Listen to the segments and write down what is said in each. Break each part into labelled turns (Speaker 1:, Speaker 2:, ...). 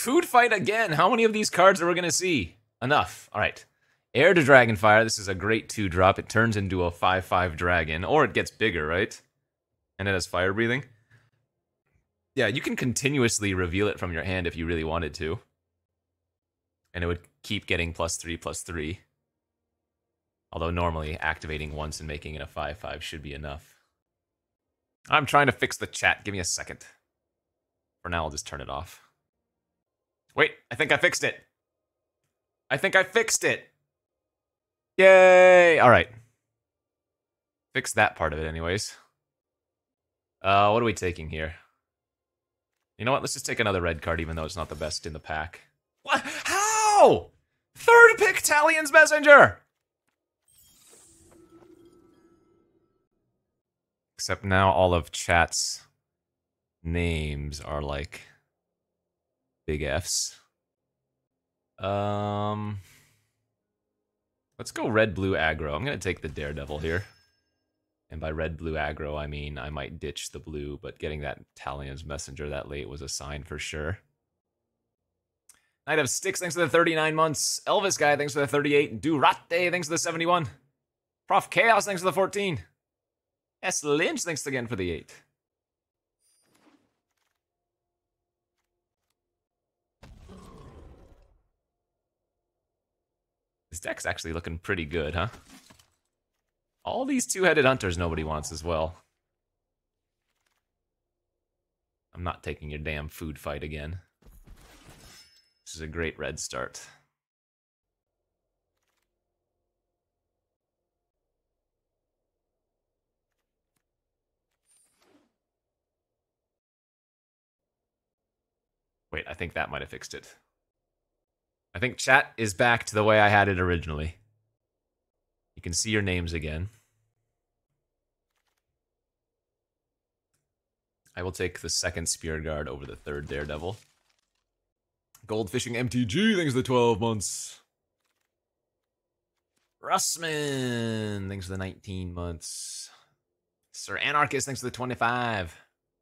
Speaker 1: Food fight again. How many of these cards are we going to see? Enough. All right. Heir to Dragonfire. This is a great 2-drop. It turns into a 5/5 dragon. Or it gets bigger, right? And it has fire breathing. Yeah, you can continuously reveal it from your hand if you really wanted to. And it would keep getting +3/+3. Although normally activating once and making it a 5/5 should be enough. I'm trying to fix the chat. Give me a second. For now, I'll just turn it off. Wait, I think I fixed it. I think I fixed it. Yay! All right. Fix that part of it anyways. What are we taking here? You know what? Let's just take another red card, even though it's not the best in the pack. What? How? Third pick Talion's Messenger! Except now all of chat's names are like big Fs. Let's go red-blue aggro. I'm going to take the Daredevil here. And by red-blue aggro, I mean I might ditch the blue, but getting that Talion's Messenger that late was a sign for sure. Knight of Styx, thanks for the 39 months. Elvis Guy, thanks for the 38. Durate, thanks for the 71. Prof Chaos, thanks for the 14. S. Lynch, thanks again for the 8. This deck's actually looking pretty good, huh? All these two-headed hunters nobody wants as well. I'm not taking your damn food fight again. This is a great red start. Wait, I think that might have fixed it. I think chat is back to the way I had it originally. You can see your names again. I will take the second Spear Guard over the third Daredevil. Goldfishing MTG, thanks for the 12 months. Russman, thanks for the 19 months. Sir Anarchist, thanks for the 25.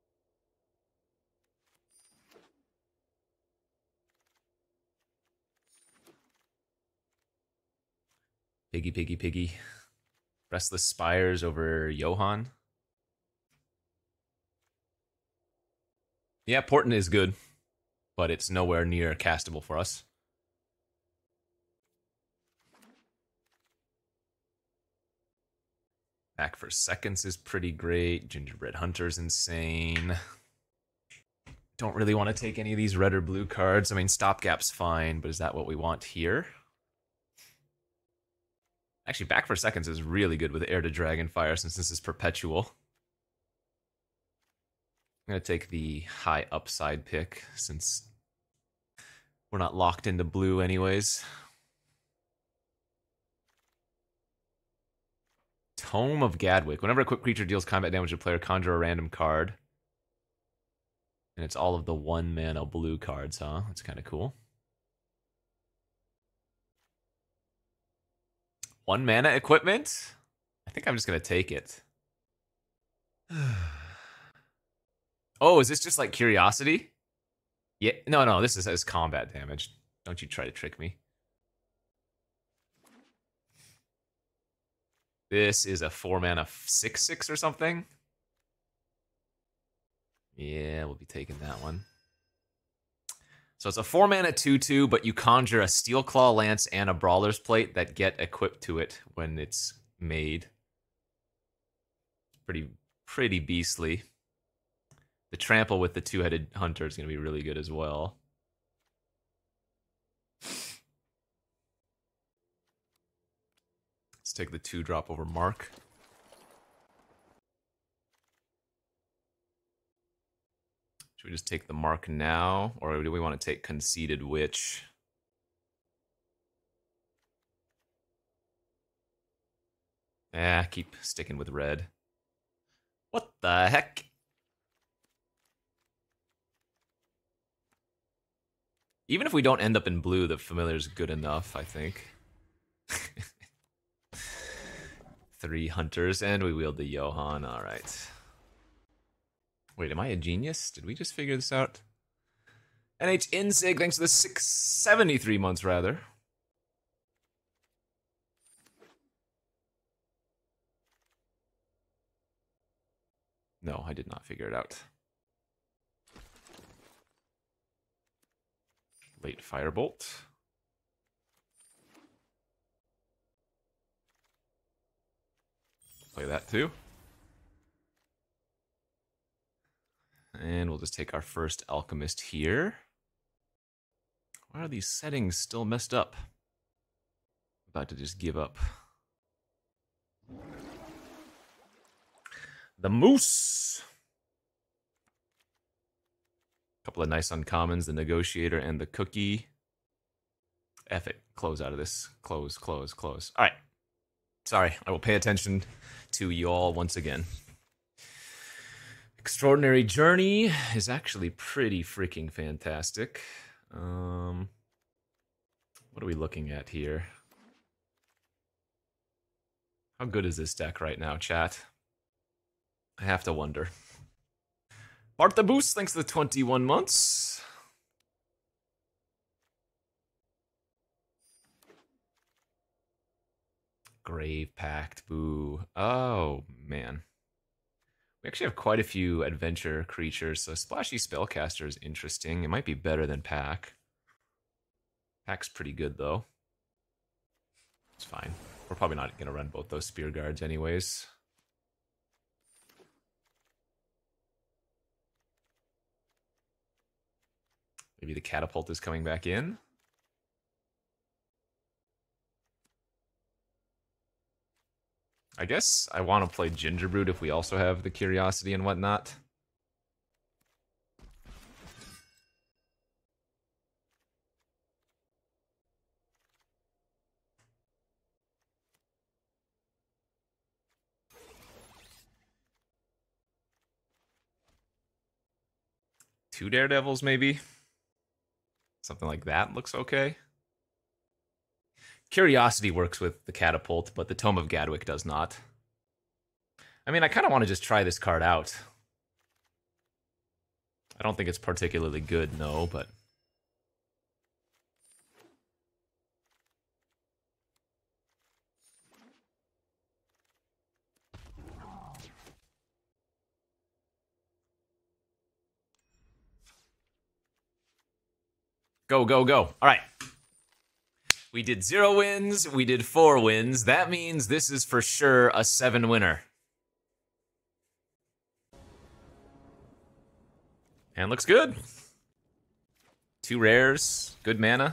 Speaker 1: Piggy, piggy, piggy. Restless Spires over Johan. Yeah, Portent is good, but it's nowhere near castable for us. Back for Seconds is pretty great. Gingerbread Hunter's insane. Don't really want to take any of these red or blue cards. I mean, Stopgap's fine, but is that what we want here? Actually, Back for Seconds is really good with Heir to Dragonfire since this is perpetual. I'm going to take the high upside pick since we're not locked into blue anyways. Tome of Gadwick. Whenever a quick creature deals combat damage to a player, conjure a random card. And it's all of the 1-mana blue cards, huh? That's kind of cool. 1-mana equipment? I think I'm just going to take it. Oh, is this just like Curiosity? Yeah, no, this is combat damage. Don't you try to trick me. This is a 4-mana 6/6 or something. Yeah, we'll be taking that one. So it's a 4-mana 2/2, but you conjure a Steelclaw Lance and a Brawler's Plate that get equipped to it when it's made. Pretty beastly. The Trample with the 2-headed Hunter is going to be really good as well. Let's take the 2-drop over Mark. Should we just take the Mark now? Or do we want to take Conceited Witch? Keep sticking with red. What the heck? Even if we don't end up in blue, the Familiar is good enough, I think. 3 Hunters, and we wield the Johan. All right. Wait, am I a genius? Did we just figure this out? NH Insig, thanks for the 673 months, rather. No, I did not figure it out. Late Firebolt. Play that too. And we'll just take our first Alchemist here. Why are these settings still messed up? About to just give up. The Moose. Couple of nice uncommons, the Negotiator and the Cookie. F it. Close out of this. Close, close, close. All right. Sorry, I will pay attention to you all once again. Extraordinary Journey is actually pretty freaking fantastic. What are we looking at here? How good is this deck right now, chat? I have to wonder. Bart the Boost, thanks to the 21 months. Grave Pact, boo. Oh, man. We actually have quite a few adventure creatures, so Splashy Spellcaster is interesting. It might be better than Pack. Pack's pretty good, though. It's fine. We're probably not going to run both those Spear Guards anyways. Maybe the Catapult is coming back in. I guess I want to play Gingerbrew if we also have the Curiosity and whatnot. Two Daredevils, maybe? Something like that looks okay. Curiosity works with the Catapult, but the Tome of Gadwick does not. I mean, I kind of want to just try this card out. I don't think it's particularly good, no, but... Go, go, go. All right. We did 0 wins. We did 4 wins. That means this is for sure a 7-winner. And looks good. 2 rares. Good mana.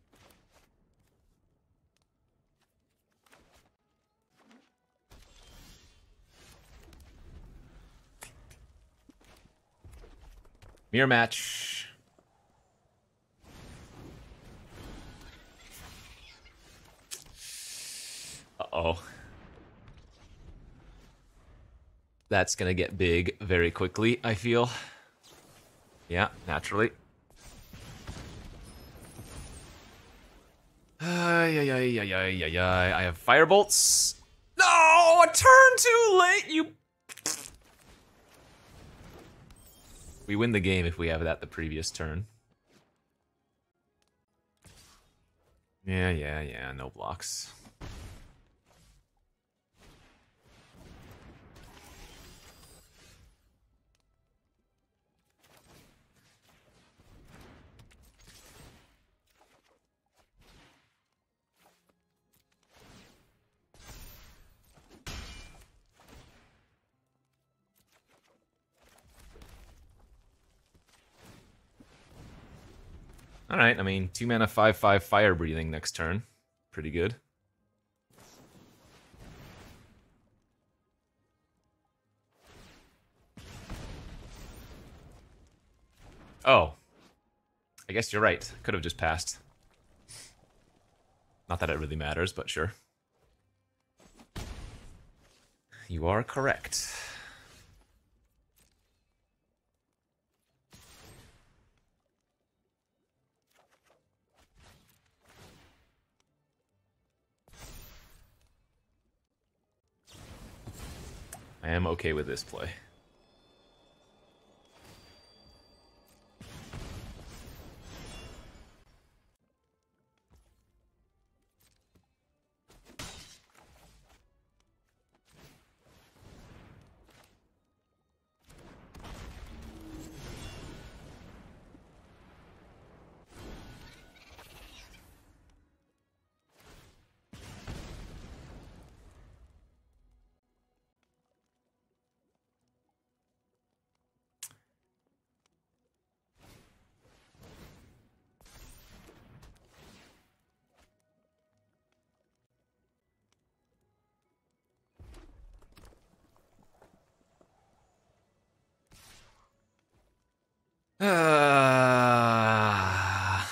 Speaker 1: Mirror match. Uh-oh. That's gonna get big very quickly, I feel. Yeah, naturally. I have Firebolts. No, a turn too late, you... We win the game if we have that the previous turn. Yeah, no blocks. Alright, I mean, 2 mana 5/5 Fire Breathing next turn. Pretty good. Oh. I guess you're right. Could have just passed. Not that it really matters, but sure. You are correct. I am okay with this play.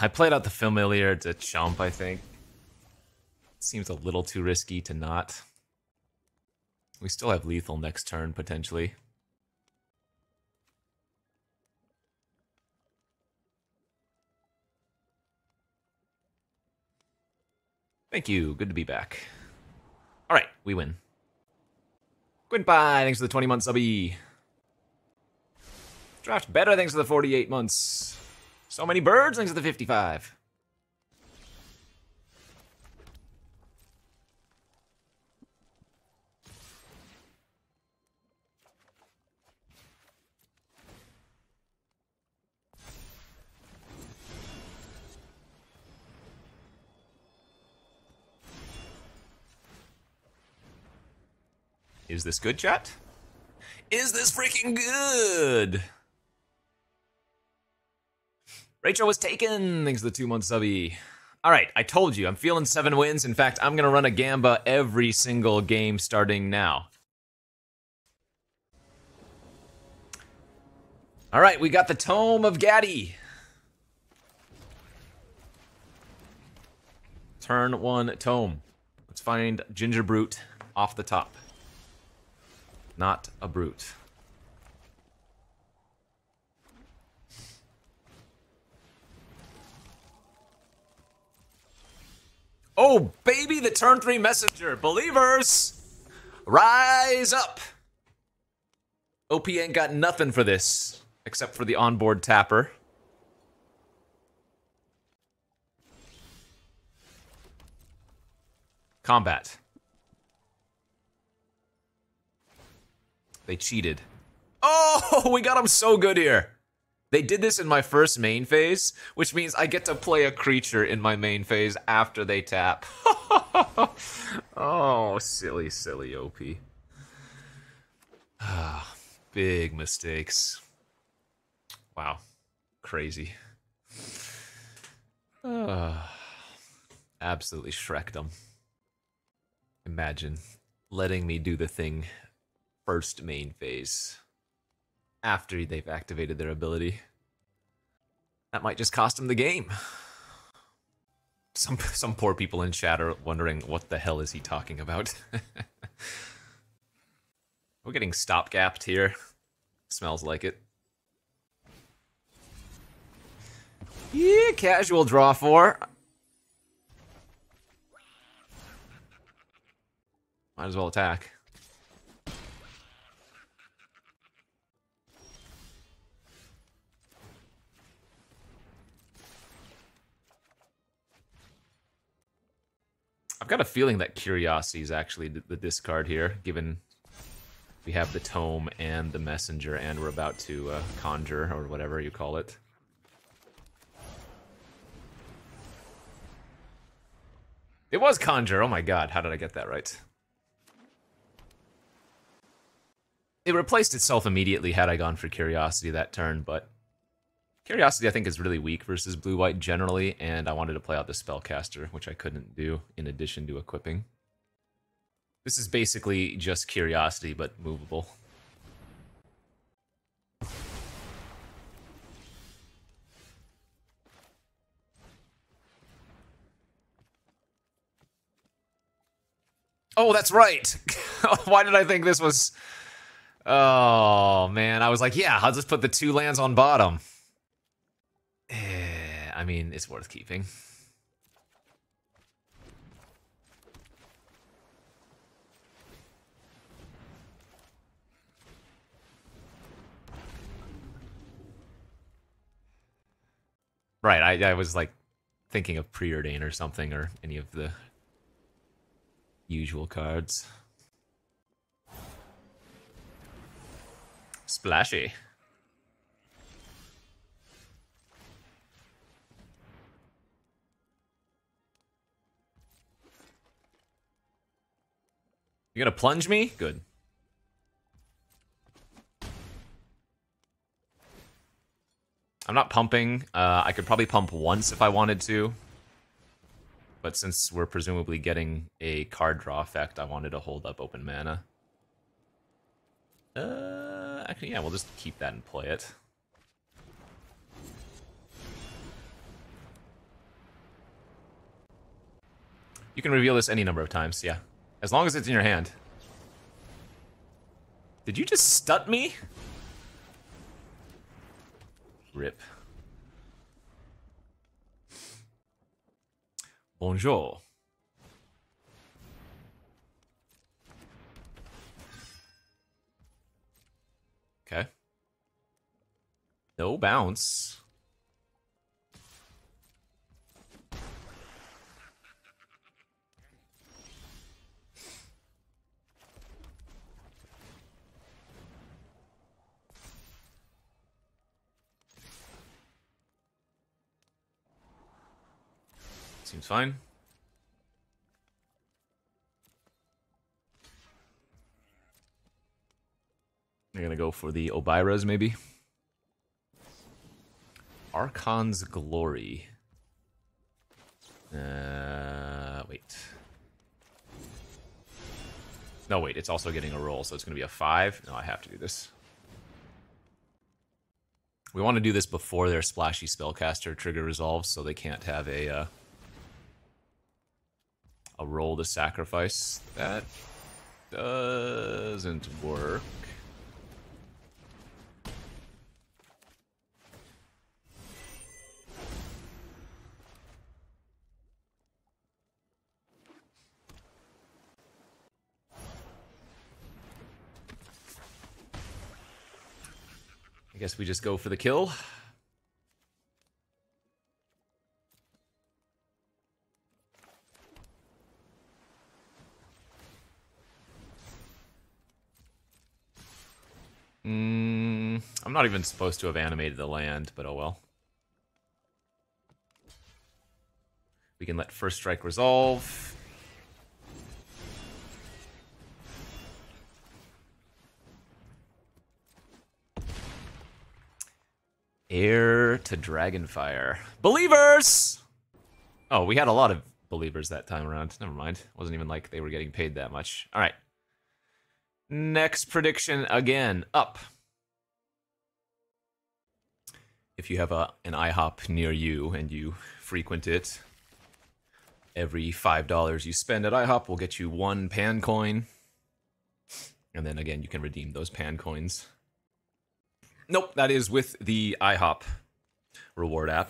Speaker 1: I played out the Familiar to chump, I think. Seems a little too risky to not. We still have lethal next turn, potentially. Thank you. Good to be back. All right, we win. Gwynpie, thanks for the 20-month subby. Draft better, thanks for the 48 months. So many birds, thanks for the 55. Is this good, chat? Is this freaking good? Rachel was taken. Thanks for the 2-month subby. All right, I told you, I'm feeling 7 wins. In fact, I'm going to run a Gamba every single game starting now. All right, we got the Tome of Gaddy. Turn 1 Tome. Let's find Ginger Brute off the top. Not a brute. Oh, baby, the turn 3 messenger. Believers, rise up. OP ain't got nothing for this, except for the onboard tapper. Combat. They cheated. Oh, we got them so good here. They did this in my first main phase, which means I get to play a creature in my main phase after they tap. Oh, silly, silly OP. Ah, big mistakes. Wow, crazy. Absolutely Shrek'd them. Imagine letting me do the thing first main phase after they've activated their ability. That might just cost them the game. Some poor people in chat are wondering what the hell is he talking about. We're getting stopgapped here. Smells like it. Yeah, casual draw 4. Might as well attack. I've got a feeling that Curiosity is actually the discard here, given we have the Tome and the Messenger, and we're about to conjure, or whatever you call it. It was Conjure, oh my god, how did I get that right? It replaced itself immediately had I gone for Curiosity that turn, but Curiosity I think is really weak versus blue-white generally, and I wanted to play out the Spellcaster, which I couldn't do in addition to equipping. This is basically just Curiosity, but movable. Oh, that's right! Why did I think this was... Oh, man, I was like, yeah, I'll just put the 2 lands on bottom. I mean, it's worth keeping. Right, I was like thinking of Preordain or something, or any of the usual cards. Splashy. You gonna plunge me? Good. I'm not pumping. I could probably pump once if I wanted to. But since we're presumably getting a card draw effect, I wanted to hold up open mana. Actually, yeah, we'll just keep that and play it. You can reveal this any number of times, yeah. As long as it's in your hand. Did you just stut me? Rip. Bonjour. Okay. No bounce. Seems fine. I'm gonna go for the Obiras, maybe. Archon's Glory. Wait. No, wait, it's also getting a roll, so it's gonna be a 5. No, I have to do this. We want to do this before their splashy spellcaster trigger resolves, so they can't have a roll to sacrifice. That doesn't work. I guess we just go for the kill. I'm not even supposed to have animated the land, but oh well. We can let First Strike resolve. Heir to Dragonfire. Believers! Oh, we had a lot of believers that time around. Never mind. It wasn't even like they were getting paid that much. All right. Next prediction again. Up. If you have an IHOP near you and you frequent it, every $5 you spend at IHOP will get you 1 pan coin. And then again, you can redeem those pan coins. Nope, that is with the IHOP reward app.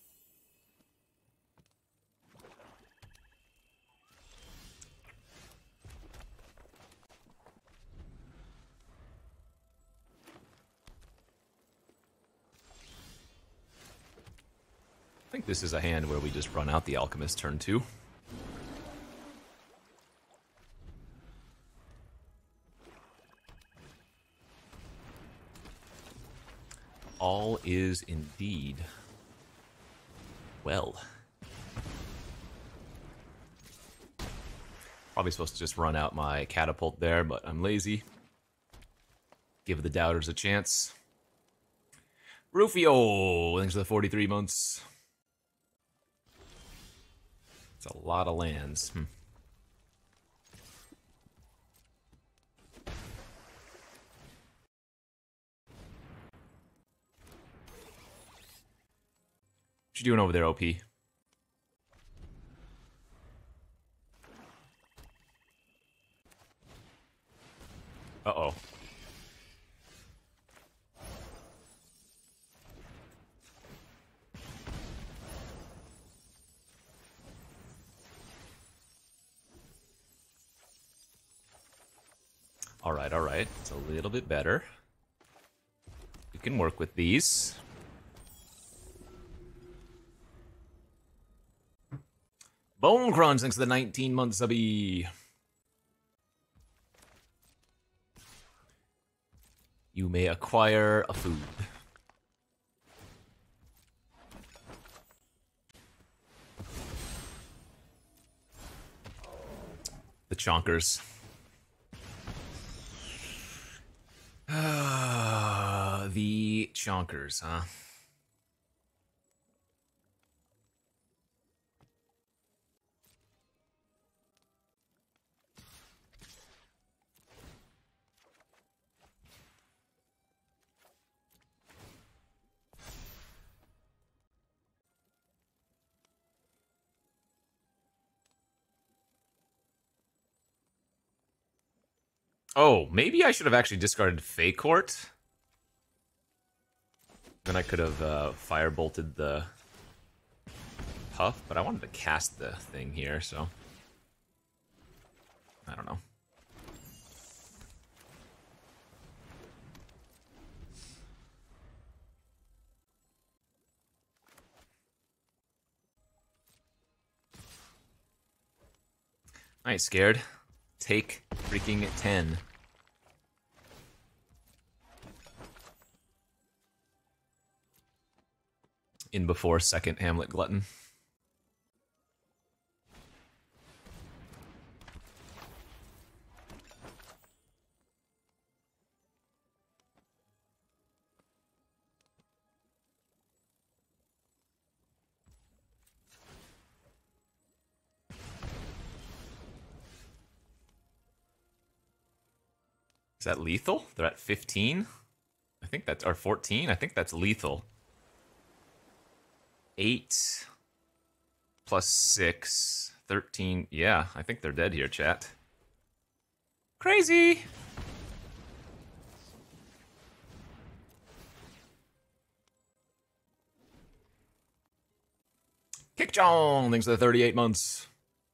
Speaker 1: I think this is a hand where we just run out the Alchemist turn 2. All is indeed well. Probably supposed to just run out my catapult there, but I'm lazy. Give the doubters a chance. Rufio, thanks for the 43 months. It's a lot of lands. What you doing over there, OP? Uh-oh. Alright, alright. It's a little bit better. We can work with these. Bone Crunch, thanks to the 19-month subby. You may acquire a food. The Chonkers. The Chonkers, huh? Oh, maybe I should have actually discarded Fey Court. Then I could have firebolted the Puff, but I wanted to cast the thing here, so I don't know. I ain't scared. Take freaking 10. In before second Hamlet Glutton. Is that lethal? They're at 15? I think that's, or 14? I think that's lethal. 8 plus 6, 13. Yeah, I think they're dead here, chat. Crazy! Kick Jong, thanks for the 38 months.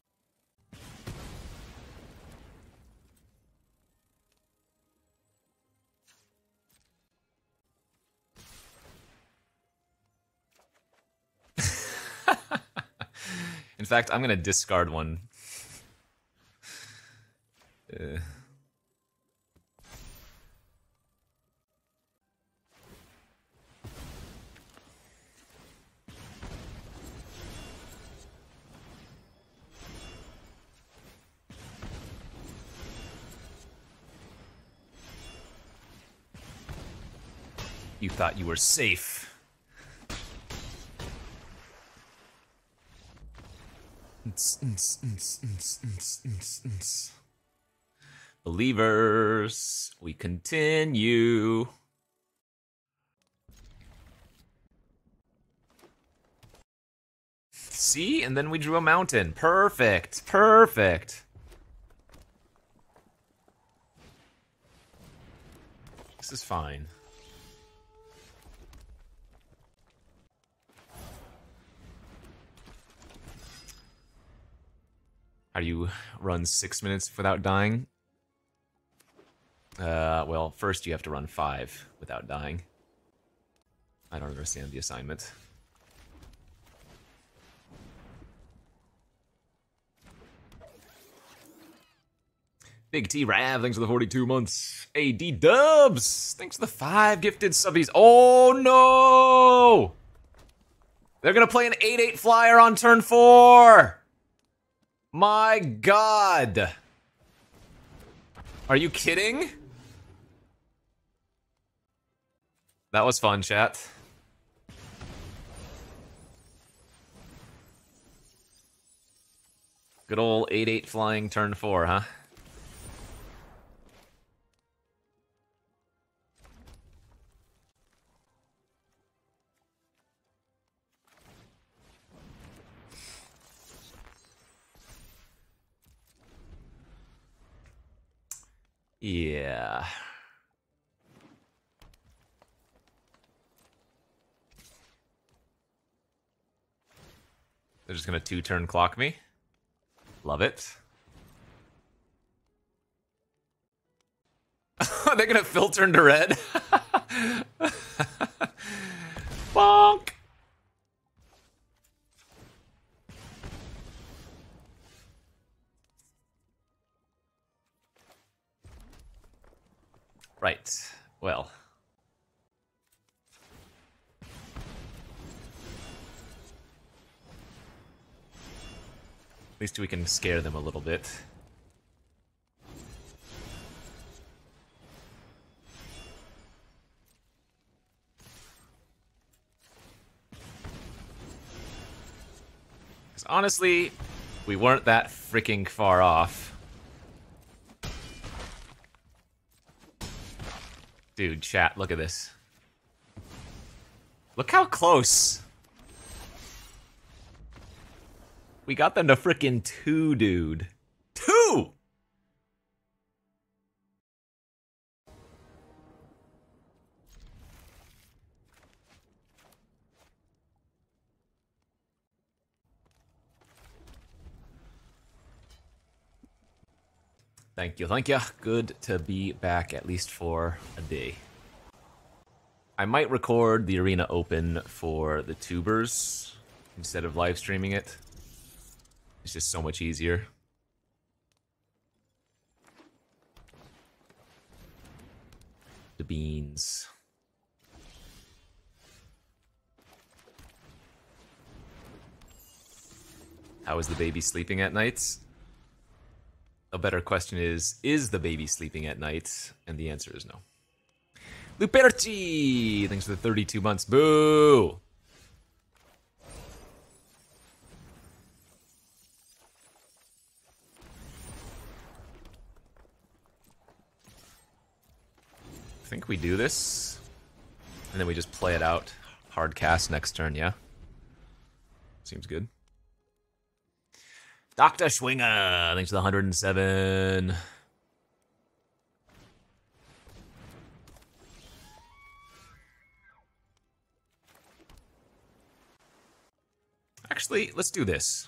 Speaker 1: In fact, I'm gonna discard one. You thought you were safe. Believers, we continue. See? And then we drew a mountain. Perfect. Perfect. This is fine. How do you run 6 minutes without dying? Well, first you have to run 5 without dying. I don't understand the assignment. Big T Rav, thanks for the 42 months. AD Dubs, thanks for the 5 gifted subbies. Oh no! They're gonna play an 8/8 flyer on turn 4! My god! Are you kidding? That was fun, chat. Good old 8/8 flying turn 4, huh? Yeah. They're just gonna 2-turn clock me. Love it. They're gonna filter into red. Bonk. Right. Well. At least we can scare them a little bit. Because honestly, we weren't that freaking far off. Dude, chat, look at this. Look how close. We got them to frickin' 2, dude. 2! Thank you, thank you. Good to be back at least for a day. I might record the Arena Open for the tubers instead of live streaming it. It's just so much easier. The beans. How is the baby sleeping at nights? A better question is the baby sleeping at night? And the answer is no. Luperci! Thanks for the 32 months. Boo! I think we do this. And then we just play it out. Hard cast next turn, yeah? Seems good. Dr. Schwinger! Thanks for the 107. Actually, let's do this.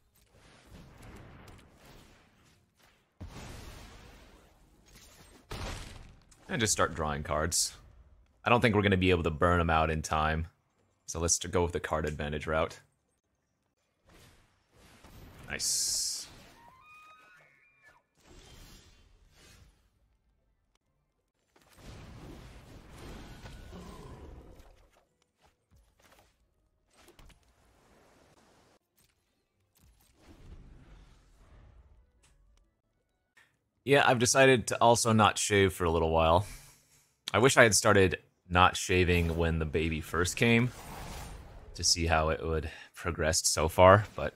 Speaker 1: And just start drawing cards. I don't think we're going to be able to burn them out in time. So let's go with the card advantage route. Nice. Yeah, I've decided to also not shave for a little while. I wish I had started not shaving when the baby first came to see how it would progress so far, but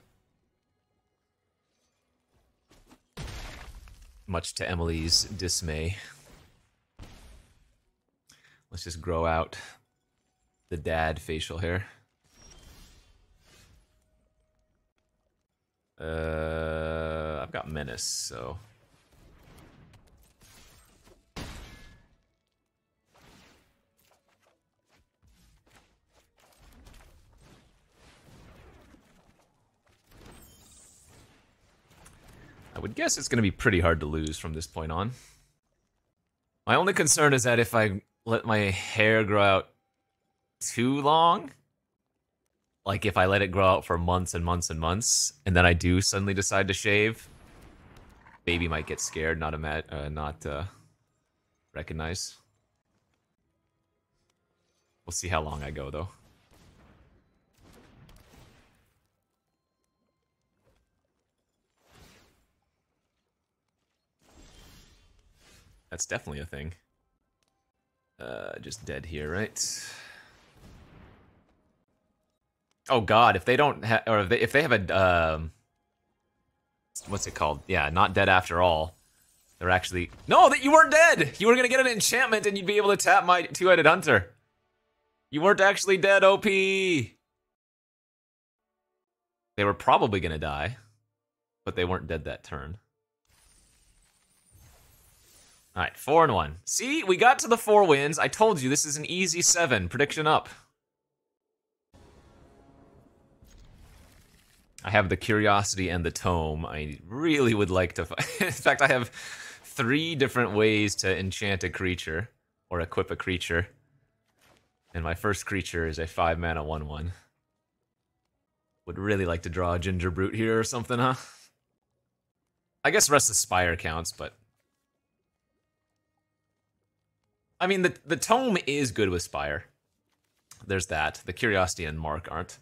Speaker 1: much to Emily's dismay. Let's just grow out the dad facial hair. I've got Menace, so... I would guess it's going to be pretty hard to lose from this point on. My only concern is that if I let my hair grow out too long, like if I let it grow out for months and months and months, and then I do suddenly decide to shave, baby might get scared, not recognize. We'll see how long I go, though. That's definitely a thing. Just dead here, right? Oh god, if they don't have, or if they have a, what's it called? Yeah, not dead after all. They're actually, no, that you weren't dead! You were gonna get an enchantment and you'd be able to tap my two-headed hunter. You weren't actually dead, OP! They were probably gonna die, but they weren't dead that turn. Alright, 4-1. See, we got to the 4 wins. I told you this is an easy 7. Prediction up. I have the Curiosity and the Tome. I really would like to... In fact, I have 3 different ways to enchant a creature, or equip a creature. And my first creature is a 5-mana 1/1. Would really like to draw a Ginger Brute here or something, huh? I guess Rest of Spire counts, but... I mean, the Tome is good with Spire. There's that. The Curiosity and Mark aren't.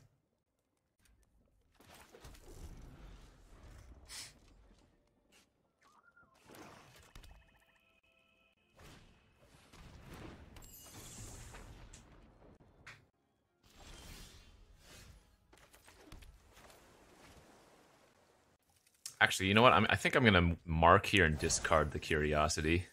Speaker 1: Actually, you know what? I think I'm going to mark here and discard the Curiosity.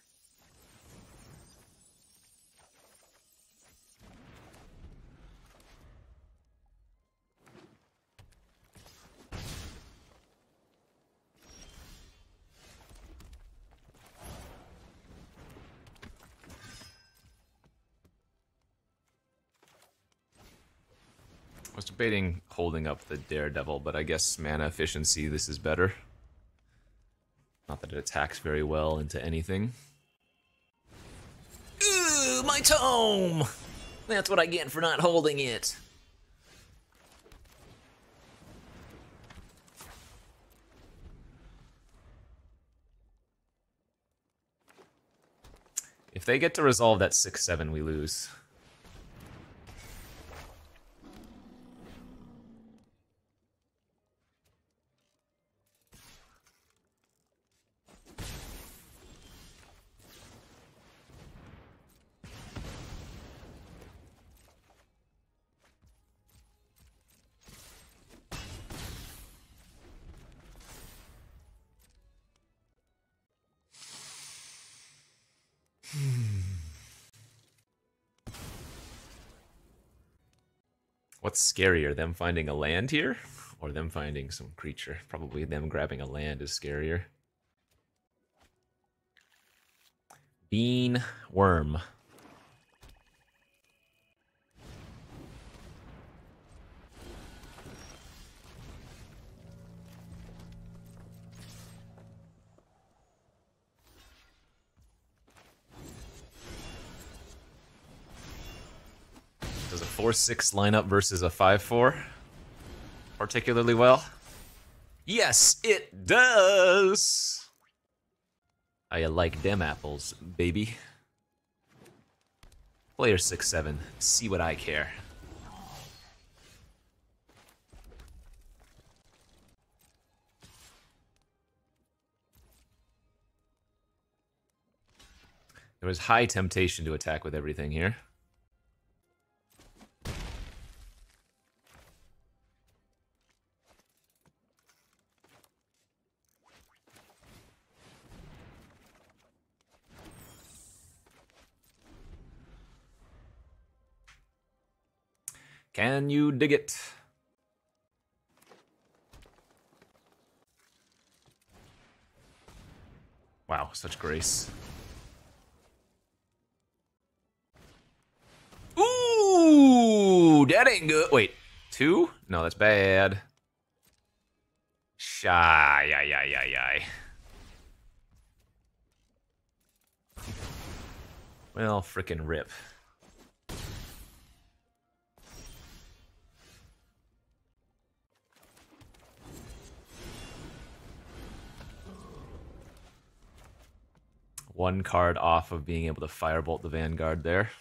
Speaker 1: I was debating holding up the Daredevil, but I guess mana efficiency, this is better. Not that that it attacks very well into anything. Ooh, my tome! That's what I get for not holding it. If they get to resolve that 6-7, we lose. What's scarier, them finding a land here, or them finding some creature? Probably them grabbing a land is scarier. Bean Worm. Does a 4-6 lineup versus a 5-4 particularly well? Yes, it does! I like them apples, baby. Player 6-7, see what I care. There was high temptation to attack with everything here. Can you dig it? Wow, such grace. Ooh, that ain't good. Wait, 2? No, that's bad. Shy. Well, frickin' rip. One card off of being able to firebolt the Vanguard there.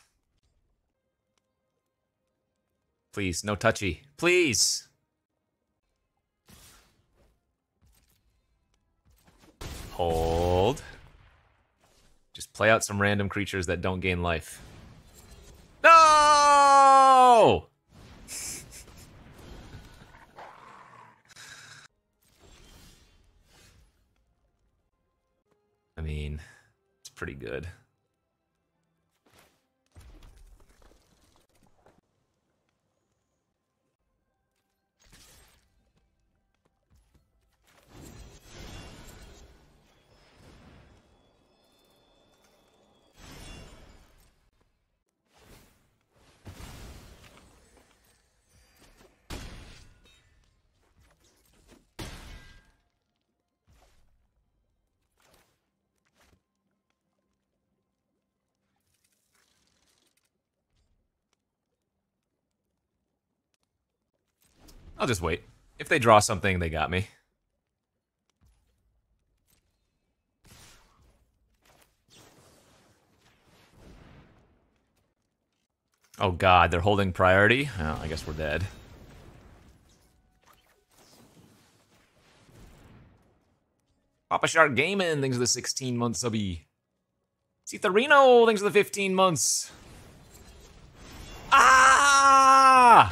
Speaker 1: Please, no touchy. Please! Hold. Just play out some random creatures that don't gain life. No! I mean, it's pretty good. I'll just wait. If they draw something, they got me. Oh god, they're holding priority? Oh, I guess we're dead. Papa Shark Gaming, thanks for the 16-month subby. Citharino, thanks for the 15 months. Ah!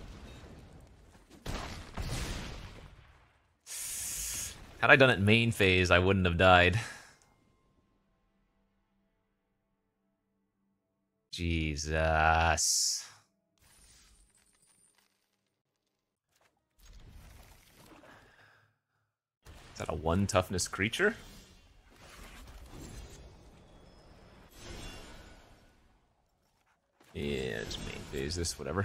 Speaker 1: Had I done it main phase, I wouldn't have died. Jesus. Is that a 1 toughness creature? Yeah, just main phase this, whatever.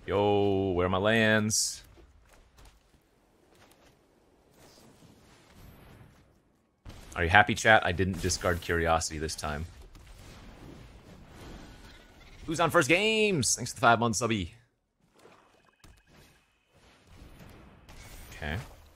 Speaker 1: Yo, where are my lands? Are you happy, chat? I didn't discard Curiosity this time. Who's on first games? Thanks for the 5 months, subby. Okay.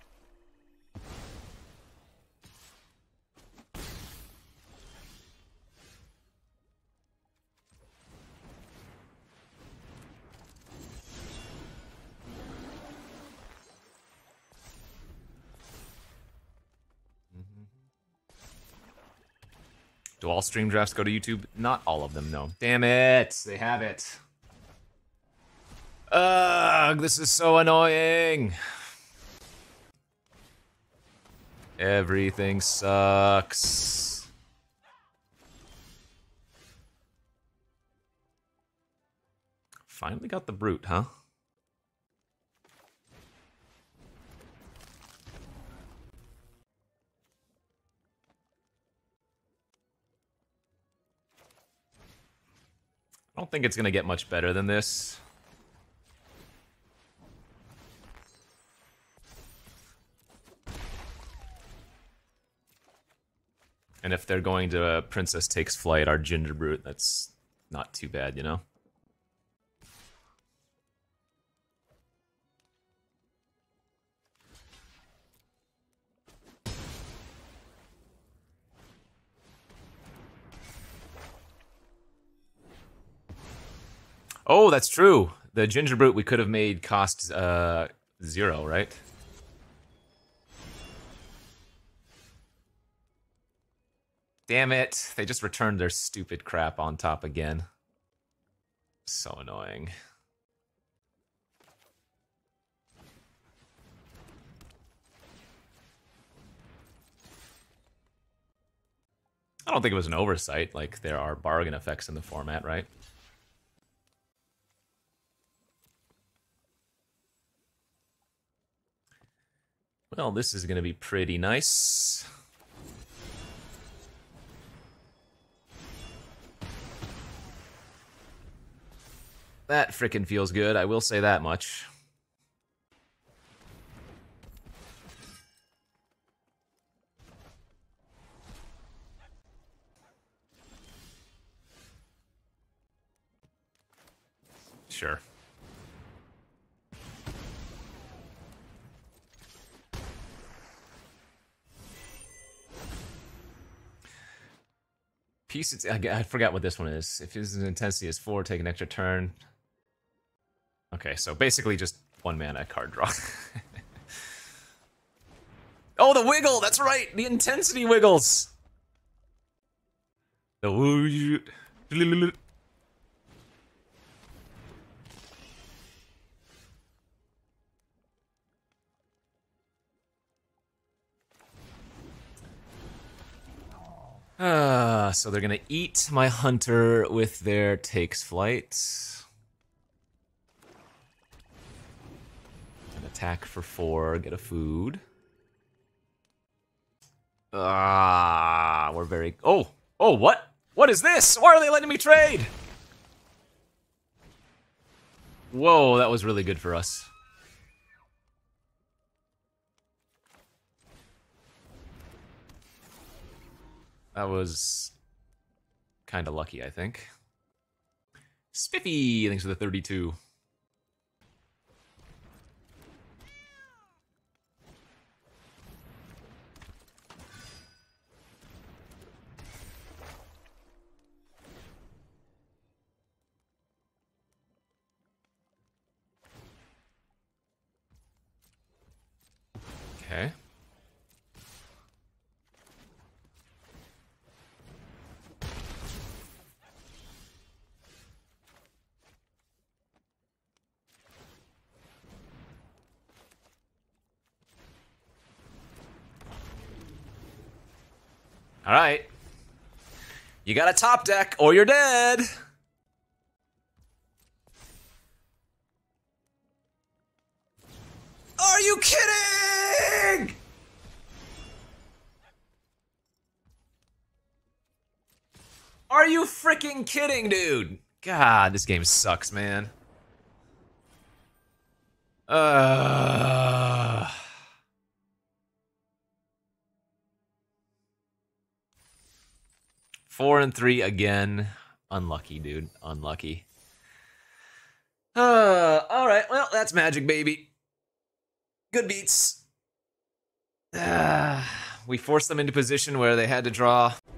Speaker 1: Do all stream drafts go to YouTube? Not all of them, no. Damn it! They have it. Ugh, this is so annoying. Everything sucks. Finally got the brute, huh? I don't think it's gonna get much better than this. And if they're going to Princess Takes Flight, our Ginger Brute, that's not too bad, you know? Oh, that's true. The Ginger Brute we could have made cost 0, right? Damn it. They just returned their stupid crap on top again. So annoying. I don't think it was an oversight. Like, there are bargain effects in the format, right? Well, this is going to be pretty nice. That frickin' feels good, I will say that much. Sure. Piece, I forgot what this one is. If his intensity is 4, take an extra turn. Okay, so basically just 1 mana card draw. Oh, the wiggle! That's right! The intensity wiggles! The so they're gonna eat my hunter with their Takes Flight. An attack for 4, get a food. We're very... Oh, what? What is this? Why are they letting me trade? Whoa, that was really good for us. That was kind of lucky, I think. Spiffy, thanks for the 32. Okay. All right. You got a top deck or you're dead. Are you kidding? Are you freaking kidding, dude? God, this game sucks, man. Uh... 4 and 3 again. Unlucky, dude. Unlucky. Alright, well, that's Magic, baby. Good beats. We forced them into position where they had to draw